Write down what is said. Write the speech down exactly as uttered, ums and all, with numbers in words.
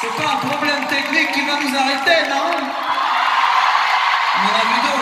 C'est pas un problème technique qui va nous arrêter, non? On en a vu d'autres.